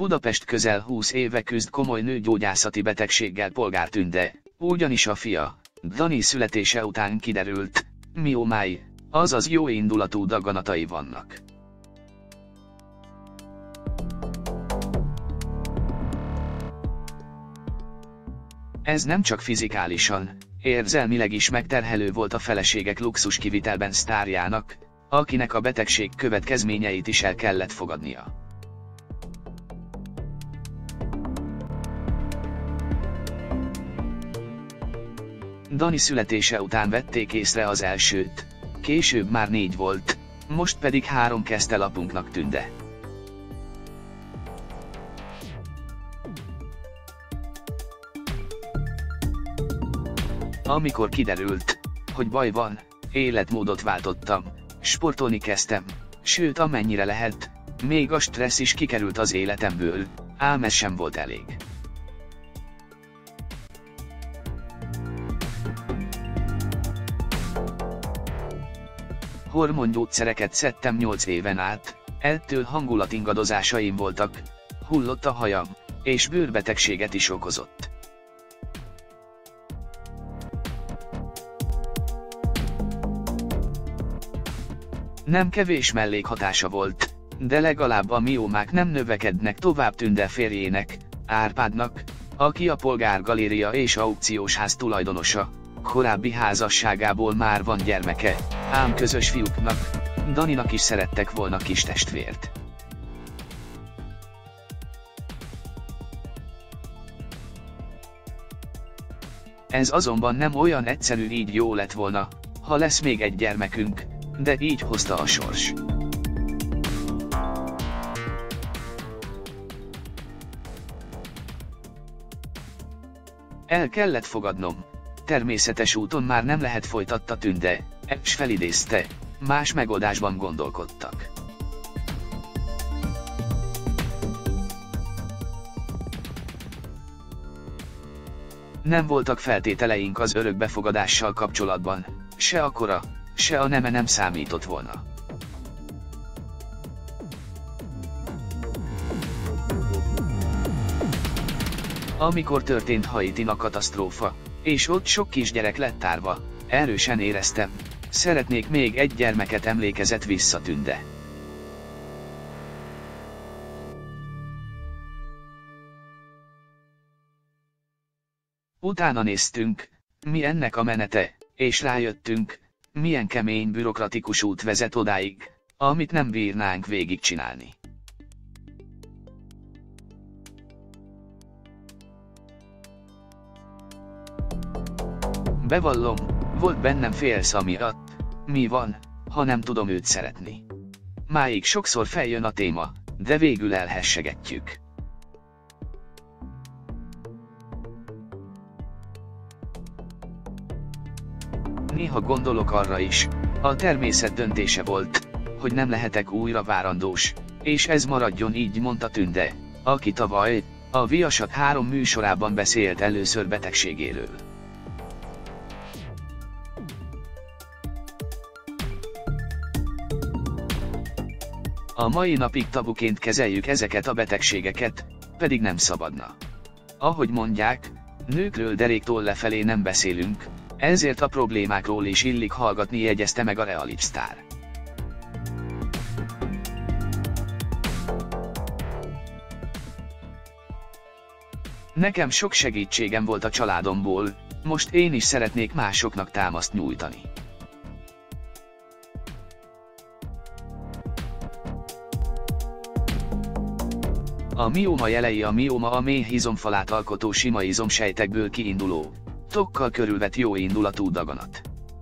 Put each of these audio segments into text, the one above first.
Budapest közel 20 éve küzd komoly nőgyógyászati betegséggel Polgár Tünde, ugyanis a fia, Dani születése után kiderült, miomái, azaz jóindulatú daganatai vannak. Ez nem csak fizikálisan, érzelmileg is megterhelő volt a feleségek luxuskivitelben sztárjának, akinek a betegség következményeit is el kellett fogadnia. Dani születése után vették észre az elsőt, később már 4 volt, most pedig 3 kezdte lapunknak Tünde. Amikor kiderült, hogy baj van, életmódot váltottam, sportolni kezdtem, sőt amennyire lehet, még a stressz is kikerült az életemből, ám ez sem volt elég. Hormongyógyszereket szedtem 8 éven át, ettől hangulatingadozásaim voltak, hullott a hajam, és bőrbetegséget is okozott. Nem kevés mellékhatása volt, de legalább a miomák nem növekednek tovább Tünde férjének, Árpádnak, aki a Polgár Galéria és aukciós ház tulajdonosa. Korábbi házasságából már van gyermeke, ám közös fiúknak, Daninak is szerettek volna kis testvért. Ez azonban nem olyan egyszerű, így jó lett volna, ha lesz még egy gyermekünk, de így hozta a sors. El kellett fogadnom. Természetes úton már nem lehet, folytatta Tünde, és felidézte, más megoldásban gondolkodtak. Nem voltak feltételeink az örökbefogadással kapcsolatban, se a kora, se a neme nem számított volna. Amikor történt Haitin a katasztrófa, és ott sok kisgyerek lett tárva, erősen éreztem, szeretnék még egy gyermeket, emlékezett vissza Tünde. Utána néztünk, mi ennek a menete, és rájöttünk, milyen kemény bürokratikus út vezet odáig, amit nem bírnánk végigcsinálni. Bevallom, volt bennem félsz amiatt, mi van, ha nem tudom őt szeretni. Máig sokszor feljön a téma, de végül elhessegetjük. Néha gondolok arra is, a természet döntése volt, hogy nem lehetek újra várandós, és ez maradjon így, mondta Tünde, aki tavaly, a Viasat 3 műsorában beszélt először betegségéről. A mai napig tabuként kezeljük ezeket a betegségeket, pedig nem szabadna. Ahogy mondják, nőkről deréktől lefelé nem beszélünk, ezért a problémákról is illik hallgatni, jegyezte meg a realipsztár. Nekem sok segítségem volt a családomból, most én is szeretnék másoknak támaszt nyújtani. A mioma jelei: a mioma a mély izomfalát alkotó sima izomsejtekből kiinduló, tokkal körülvett jóindulatú daganat.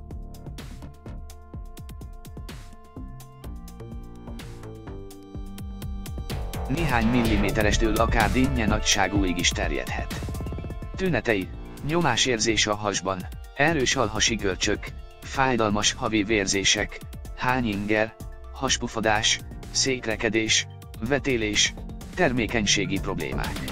Néhány milliméterestől akár dinnye nagyságúig is terjedhet. Tünetei: nyomásérzés a hasban, erős alhasi görcsök, fájdalmas havi vérzések, hányinger, haspufadás, székrekedés, vetélés, termékenységi problémák.